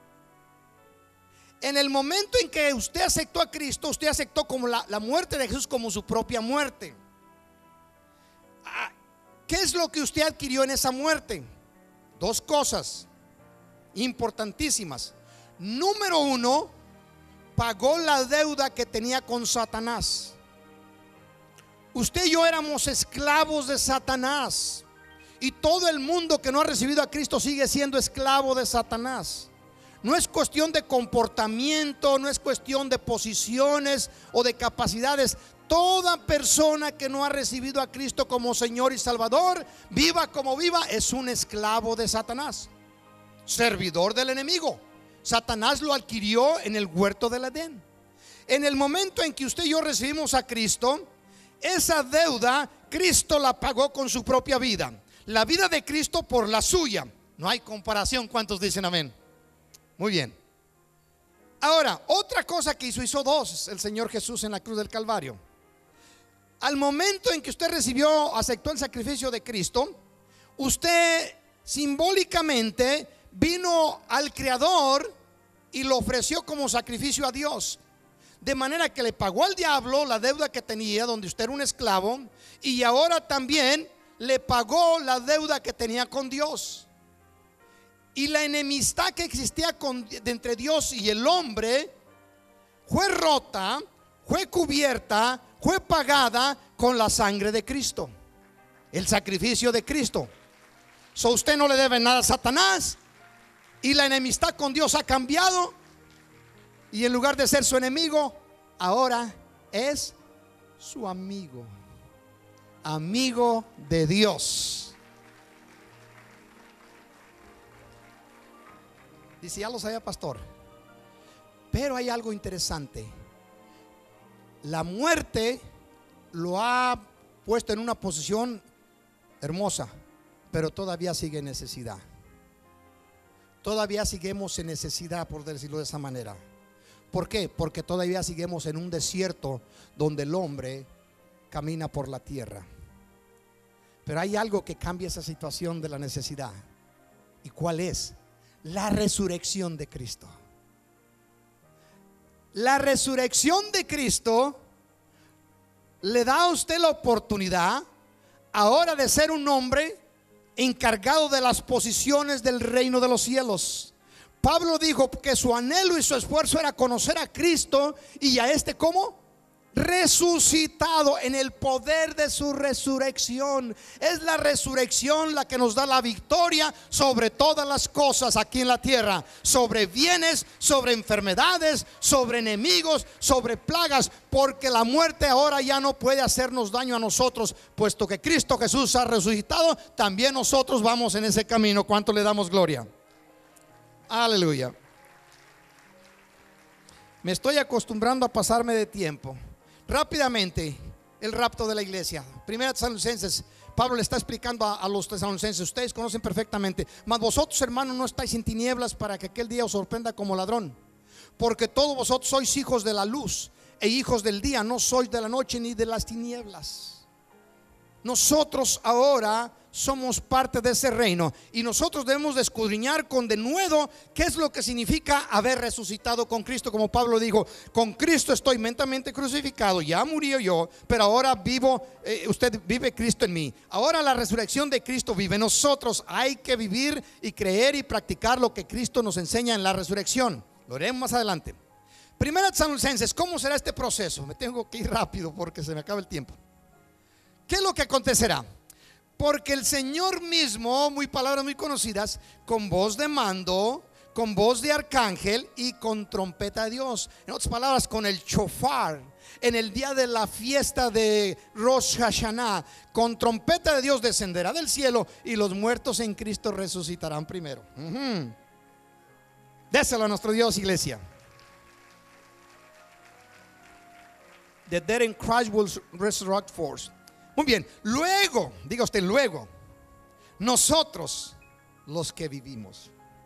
En el momento en que usted aceptó a Cristo, usted aceptó como la muerte de Jesús como su propia muerte. ¿Qué es lo que usted adquirió en esa muerte? Dos cosas importantísimas. Número uno, pagó la deuda que tenía con Satanás. Usted y yo éramos esclavos de Satanás, y todo el mundo que no ha recibido a Cristo sigue siendo esclavo de Satanás. No es cuestión de comportamiento, no es cuestión de posiciones o de capacidades. Toda persona que no ha recibido a Cristo como Señor y Salvador, viva como viva, es un esclavo de Satanás, servidor del enemigo. Satanás lo adquirió en el huerto del Edén. En el momento en que usted y yo recibimos a Cristo, esa deuda Cristo la pagó con su propia vida. La vida de Cristo por la suya. No hay comparación. ¿Cuántos dicen amén? Muy bien. Ahora, otra cosa que hizo dos el Señor Jesús en la cruz del Calvario. Al momento en que usted aceptó el sacrificio de Cristo, usted simbólicamente vino al Creador y lo ofreció como sacrificio a Dios. De manera que le pagó al diablo la deuda que tenía, donde usted era un esclavo, y ahora también le pagó la deuda que tenía con Dios. Y la enemistad que existía entre Dios y el hombre fue rota, fue cubierta, fue pagada con la sangre de Cristo, el sacrificio de Cristo. Usted no le debe nada a Satanás, y la enemistad con Dios ha cambiado, y en lugar de ser su enemigo, ahora es su amigo, amigo de Dios. Dice: ya lo sabía, pastor, pero hay algo interesante. La muerte lo ha puesto en una posición hermosa, pero todavía sigue en necesidad. Todavía seguimos en necesidad, por decirlo de esa manera. ¿Por qué? Porque todavía seguimos en un desierto donde el hombre camina por la tierra. Pero hay algo que cambia esa situación de la necesidad. ¿Y cuál es? La resurrección de Cristo. La resurrección de Cristo le da a usted la oportunidad ahora de ser un hombre encargado de las posiciones del reino de los cielos. Pablo dijo que su anhelo y su esfuerzo era conocer a Cristo y a este como resucitado en el poder de su resurrección. Es la resurrección la que nos da la victoria sobre todas las cosas aquí en la tierra, sobre bienes, sobre enfermedades, sobre enemigos, sobre plagas, porque la muerte ahora ya no puede hacernos daño a nosotros, puesto que Cristo Jesús ha resucitado. También nosotros vamos en ese camino. ¿Cuánto le damos gloria? Aleluya. Me estoy acostumbrando a pasarme de tiempo. Rápidamente, el rapto de la iglesia. Primera Tesalonicenses, Pablo le está explicando a los tesalonicenses: ustedes conocen perfectamente, mas vosotros, hermanos, no estáis en tinieblas para que aquel día os sorprenda como ladrón, porque todos vosotros sois hijos de la luz e hijos del día, no sois de la noche ni de las tinieblas. Nosotros ahora somos parte de ese reino, y nosotros debemos de escudriñar con denuedo qué es lo que significa haber resucitado con Cristo. Como Pablo dijo: con Cristo estoy mentalmente crucificado, ya murió yo, pero ahora vivo, usted vive Cristo en mí. Ahora la resurrección de Cristo vive en nosotros. Hay que vivir y creer y practicar lo que Cristo nos enseña en la resurrección. Lo haremos más adelante. Primera Tesalonicenses, ¿cómo será este proceso? Me tengo que ir rápido porque se me acaba el tiempo. ¿Qué es lo que acontecerá? Porque el Señor mismo, muy palabras muy conocidas, con voz de mando, con voz de arcángel y con trompeta de Dios. En otras palabras, con el shofar, en el día de la fiesta de Rosh Hashanah, con trompeta de Dios descenderá del cielo y los muertos en Cristo resucitarán primero. Déselo a nuestro Dios, iglesia. The dead in Christ will resurrect first. Muy bien, luego, diga usted, luego, nosotros, los que vivimos,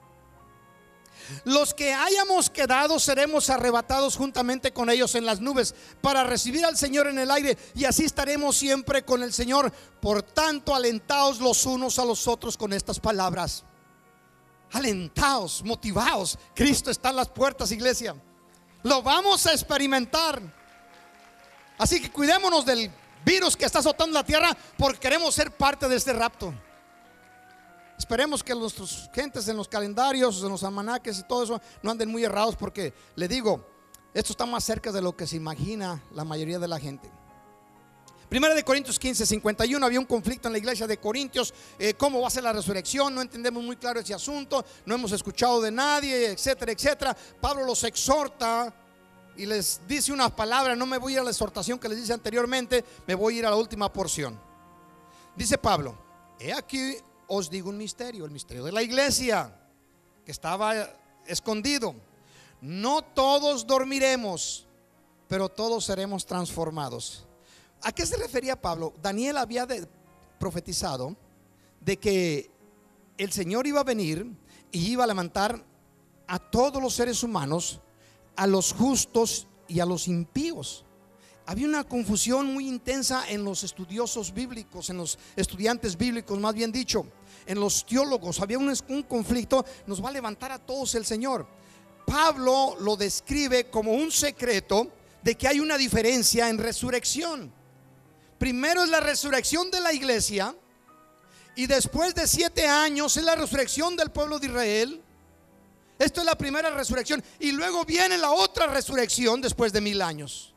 los que hayamos quedado, seremos arrebatados juntamente con ellos en las nubes para recibir al Señor en el aire, y así estaremos siempre con el Señor. Por tanto, alentaos los unos a los otros con estas palabras. Alentaos, motivaos. Cristo está en las puertas, iglesia. Lo vamos a experimentar. Así que cuidémonos del virus que está azotando la tierra, porque queremos ser parte de este rapto. Esperemos que nuestros gentes en los calendarios, en los almanaques y todo eso no anden muy errados, porque le digo, esto está más cerca de lo que se imagina la mayoría de la gente. Primera de Corintios 15:51, había un conflicto en la iglesia de Corintios. ¿Cómo va a ser la resurrección? No entendemos muy claro ese asunto, no hemos escuchado de nadie, etcétera, etcétera. Pablo los exhorta y les dice unas palabras. No me voy a ir a la exhortación que les dice anteriormente, me voy a ir a la última porción. Dice Pablo: he aquí os digo un misterio, el misterio de la iglesia que estaba escondido. No todos dormiremos, pero todos seremos transformados. ¿A qué se refería Pablo? Daniel había profetizado de que el Señor iba a venir y iba a levantar a todos los seres humanos, a los justos y a los impíos. Había una confusión muy intensa en los estudiosos bíblicos, en los estudiantes bíblicos, más bien dicho, en los teólogos. Había un conflicto. Nos va a levantar a todos el Señor. Pablo lo describe como un secreto de que hay una diferencia en resurrección. Primero es la resurrección de la iglesia, y después de 7 años es la resurrección del pueblo de Israel. Esto es la primera resurrección, y luego viene la otra resurrección después de 1000 años.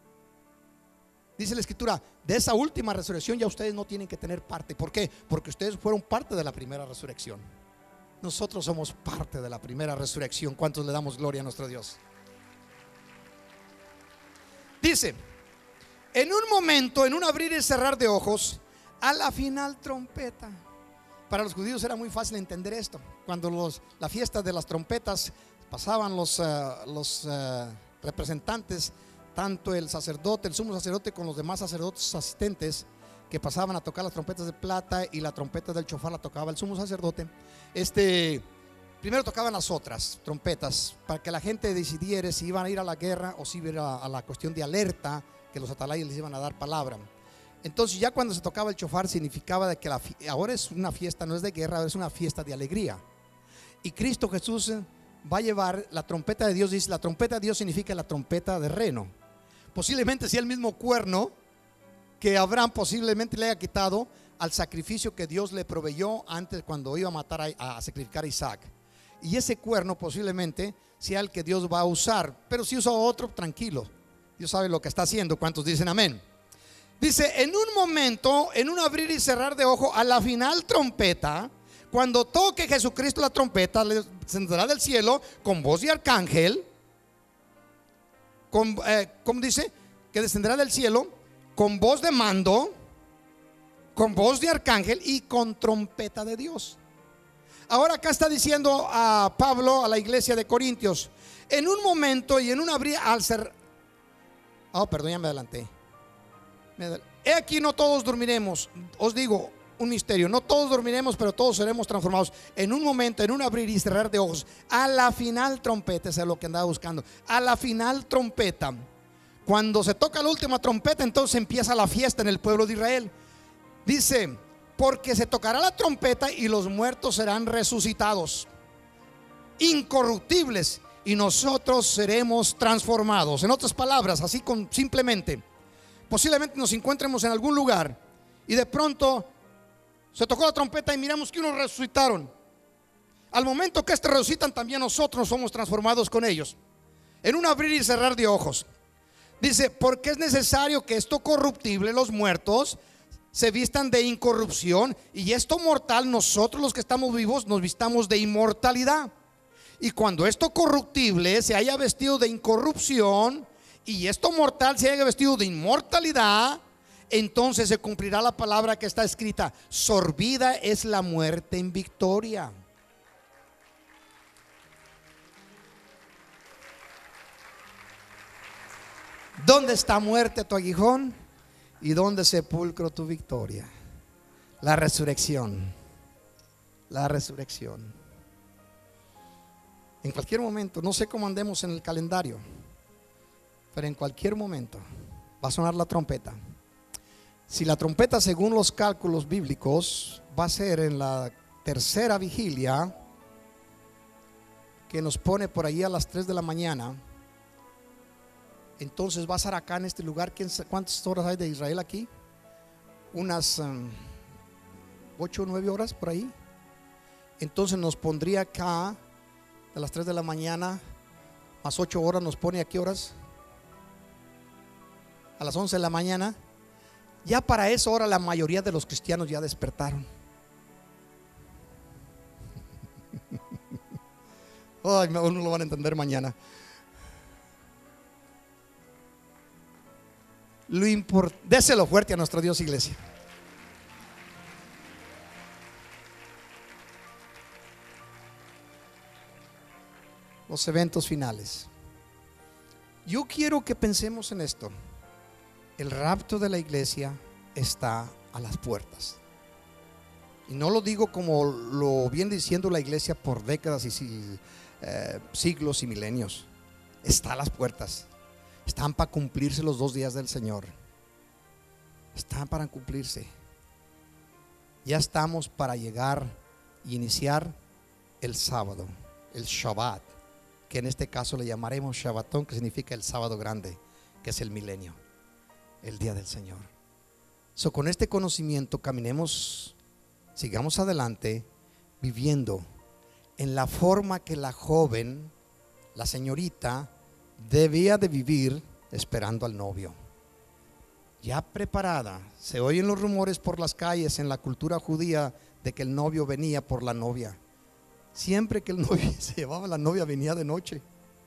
Dice la escritura: de esa última resurrección ya ustedes no tienen que tener parte. ¿Por qué? Porque ustedes fueron parte de la primera resurrección. Nosotros somos parte de la primera resurrección. ¿Cuántos le damos gloria a nuestro Dios? Dice: en un momento, en un abrir y cerrar de ojos, a la final trompeta. Para los judíos era muy fácil entender esto. Cuando la fiesta de las trompetas pasaban los representantes, tanto el sacerdote, el sumo sacerdote, con los demás sacerdotes asistentes, que pasaban a tocar las trompetas de plata, y la trompeta del shofar la tocaba el sumo sacerdote. Primero tocaban las otras trompetas para que la gente decidiera si iban a ir a la guerra o si iba a la cuestión de alerta, que los atalayas les iban a dar palabra. Entonces ya cuando se tocaba el shofar, significaba de que ahora es una fiesta, no es de guerra, ahora es una fiesta de alegría. Y Cristo Jesús va a llevar la trompeta de Dios. Dice, la trompeta de Dios significa la trompeta de reno. Posiblemente sea el mismo cuerno que Abraham posiblemente le haya quitado al sacrificio que Dios le proveyó antes, cuando iba a matar a sacrificar a Isaac. Y ese cuerno posiblemente sea el que Dios va a usar. Pero si usa otro, tranquilo, Dios sabe lo que está haciendo. ¿Cuántos dicen amén? Dice: en un momento, en un abrir y cerrar de ojo, a la final trompeta, cuando toque Jesucristo la trompeta, le descenderá del cielo con voz de arcángel. ¿Cómo dice? Que descenderá del cielo con voz de mando, con voz de arcángel y con trompeta de Dios. Ahora acá está diciendo a Pablo, a la iglesia de Corintios: en un momento y en un abrir al cerrar. Perdón, ya me adelanté. He aquí, no todos dormiremos. Os digo un misterio: no todos dormiremos, pero todos seremos transformados. En un momento, en un abrir y cerrar de ojos, a la final trompeta. Eso es lo que andaba buscando. A la final trompeta. Cuando se toca la última trompeta, entonces empieza la fiesta en el pueblo de Israel. Dice: porque se tocará la trompeta y los muertos serán resucitados, incorruptibles, y nosotros seremos transformados. En otras palabras, así simplemente, posiblemente nos encontremos en algún lugar y de pronto se tocó la trompeta y miramos que unos resucitaron. al momento que estos resucitan, también nosotros somos transformados con ellos, en un abrir y cerrar de ojos. Dice, porque es necesario que esto corruptible, los muertos, se vistan de incorrupción, y esto mortal, nosotros los que estamos vivos, nos vistamos de inmortalidad. Y cuando esto corruptible se haya vestido de incorrupción, y esto mortal se haya vestido de inmortalidad, entonces se cumplirá la palabra que está escrita: sorbida es la muerte en victoria. ¿Dónde está muerte tu aguijón? ¿Y dónde sepulcro tu victoria? La resurrección. La resurrección. En cualquier momento, no sé cómo andemos en el calendario, pero en cualquier momento va a sonar la trompeta. Si la trompeta, según los cálculos bíblicos, va a ser en la tercera vigilia, que nos pone por ahí a las 3 de la mañana, entonces va a estar acá en este lugar. ¿Cuántas horas hay de Israel aquí? Unas 8 o 9 horas por ahí. Entonces nos pondría acá a las 3 de la mañana, más 8 horas, nos pone a qué horas? A las 11 de la mañana. Ya para esa hora la mayoría de los cristianos ya despertaron. Ay, no lo van a entender mañana. Déselo fuerte a nuestro Dios, iglesia. Los eventos finales. Yo quiero que pensemos en esto. El rapto de la iglesia está a las puertas. Y no lo digo como lo viene diciendo la iglesia por décadas y siglos y milenios. Está a las puertas. Están para cumplirse los 2 días del Señor. Están para cumplirse. Ya estamos para llegar y iniciar el sábado, el Shabbat, que en este caso le llamaremos Shabbatón, que significa el sábado grande, que es el milenio, el día del Señor. Con este conocimiento caminemos, sigamos adelante, viviendo en la forma que la joven, la señorita, debía de vivir, esperando al novio. Ya preparada. Se oyen los rumores por las calles en la cultura judía de que el novio venía por la novia. Siempre que el novio se llevaba la novia, venía de noche.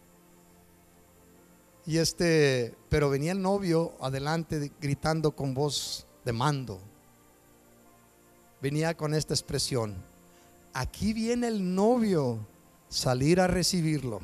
Pero venía el novio adelante gritando con voz de mando. Venía con esta expresión: aquí viene el novio, salir a recibirlo.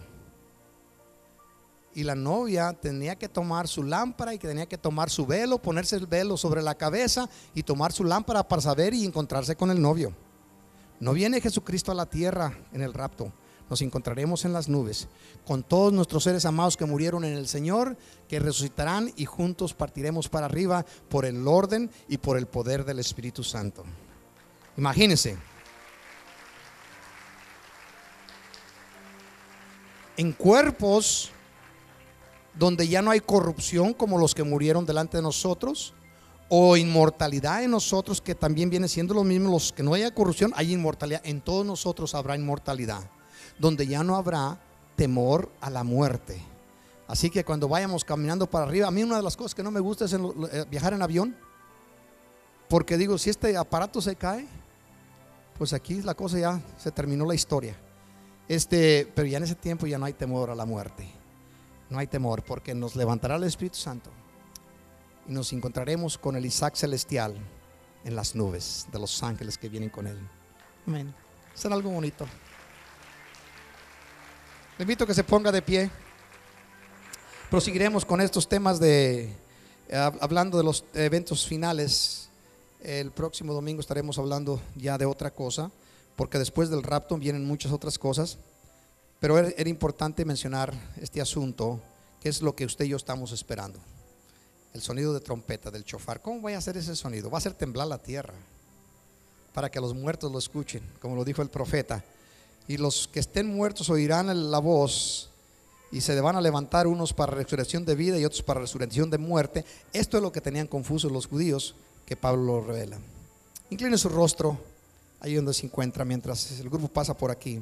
Y la novia tenía que tomar su lámpara y que tenía que tomar su velo, ponerse el velo sobre la cabeza y tomar su lámpara para saber y encontrarse con el novio. No viene Jesucristo a la tierra en el rapto. Nos encontraremos en las nubes con todos nuestros seres amados que murieron en el Señor, que resucitarán, y juntos partiremos para arriba por el orden y por el poder del Espíritu Santo. Imagínense. En cuerpos donde ya no hay corrupción como los que murieron delante de nosotros, o inmortalidad en nosotros, que también viene siendo lo mismo. Los que no haya corrupción, hay inmortalidad. En todos nosotros habrá inmortalidad, donde ya no habrá temor a la muerte. Así que cuando vayamos caminando para arriba, a mí una de las cosas que no me gusta es viajar en avión, porque digo, si este aparato se cae, pues aquí la cosa ya se terminó la historia. Pero ya en ese tiempo ya no hay temor a la muerte. No hay temor, porque nos levantará el Espíritu Santo y nos encontraremos con el Isaac celestial en las nubes de los ángeles que vienen con él. Amén. Será algo bonito. Le invito a que se ponga de pie. Proseguiremos con estos temas hablando de los eventos finales. El próximo domingo estaremos hablando ya de otra cosa, porque después del rapto vienen muchas otras cosas. Pero era importante mencionar este asunto, que es lo que usted y yo estamos esperando. El sonido de trompeta, del shofar. ¿Cómo va a ser ese sonido? Va a hacer temblar la tierra, para que los muertos lo escuchen, como lo dijo el profeta. Y los que estén muertos oirán la voz, y se van a levantar, unos para resurrección de vida y otros para resurrección de muerte. Esto es lo que tenían confusos los judíos, que Pablo lo revela. Incline su rostro ahí donde se encuentra, mientras el grupo pasa por aquí.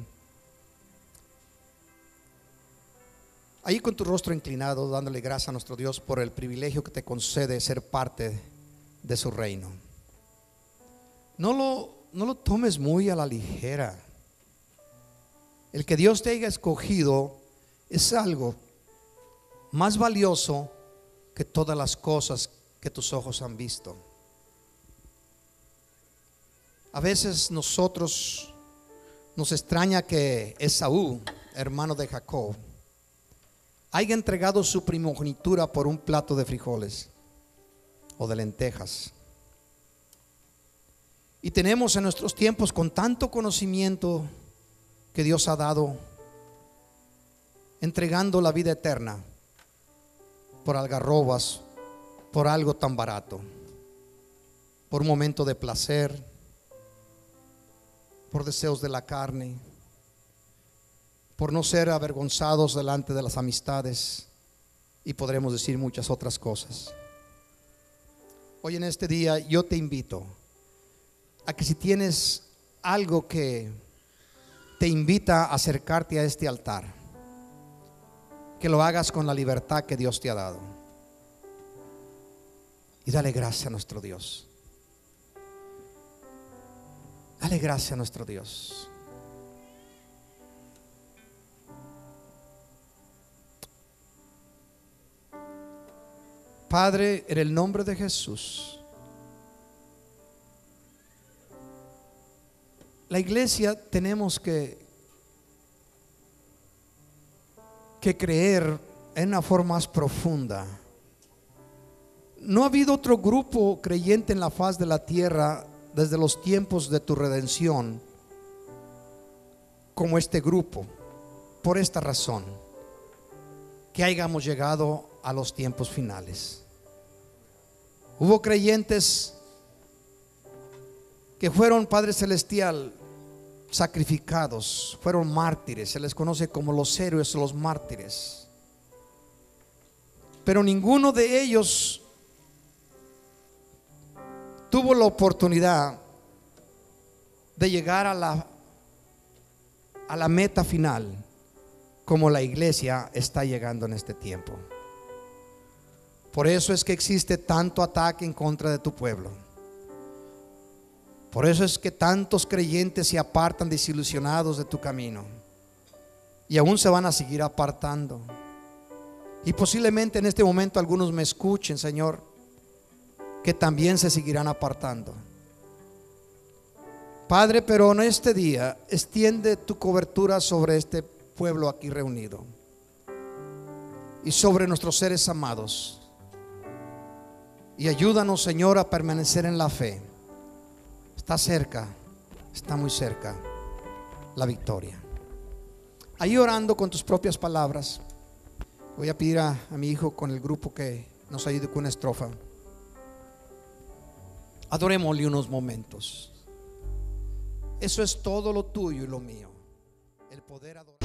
Ahí con tu rostro inclinado, dándole gracias a nuestro Dios por el privilegio que te concede ser parte de su reino. No lo tomes muy a la ligera. El que Dios te haya escogido es algo más valioso que todas las cosas que tus ojos han visto. A veces nosotros nos extraña que Esaú, hermano de Jacob, haya entregado su primogenitura por un plato de frijoles o de lentejas. Y tenemos en nuestros tiempos, con tanto conocimiento que Dios ha dado, entregando la vida eterna por algarrobas, por algo tan barato, por un momento de placer, por deseos de la carne, por no ser avergonzados delante de las amistades, y podremos decir muchas otras cosas. Hoy en este día yo te invito a que si tienes algo que te invita a acercarte a este altar, que lo hagas con la libertad que Dios te ha dado, y dale gracias a nuestro Dios. Dale gracias a nuestro Dios. Padre, en el nombre de Jesús, la iglesia tenemos que creer en una forma más profunda. No ha habido otro grupo creyente en la faz de la tierra desde los tiempos de tu redención como este grupo. Por esta razón, que hayamos llegado a los tiempos finales. Hubo creyentes que fueron, Padre Celestial, sacrificados, fueron mártires, se les conoce como los héroes o los mártires, pero ninguno de ellos tuvo la oportunidad de llegar a la meta final como la iglesia está llegando en este tiempo. Por eso es que existe tanto ataque en contra de tu pueblo. Por eso es que tantos creyentes se apartan desilusionados de tu camino, y aún se van a seguir apartando. Y posiblemente en este momento algunos me escuchen, Señor, que también se seguirán apartando. Padre, pero en este día extiende tu cobertura sobre este pueblo aquí reunido y sobre nuestros seres amados, y ayúdanos, Señor, a permanecer en la fe. Está cerca, está muy cerca la victoria. Ahí orando con tus propias palabras, voy a pedir a mi hijo con el grupo que nos ayude con una estrofa. Adorémosle unos momentos. Eso es todo lo tuyo y lo mío, el poder adorar.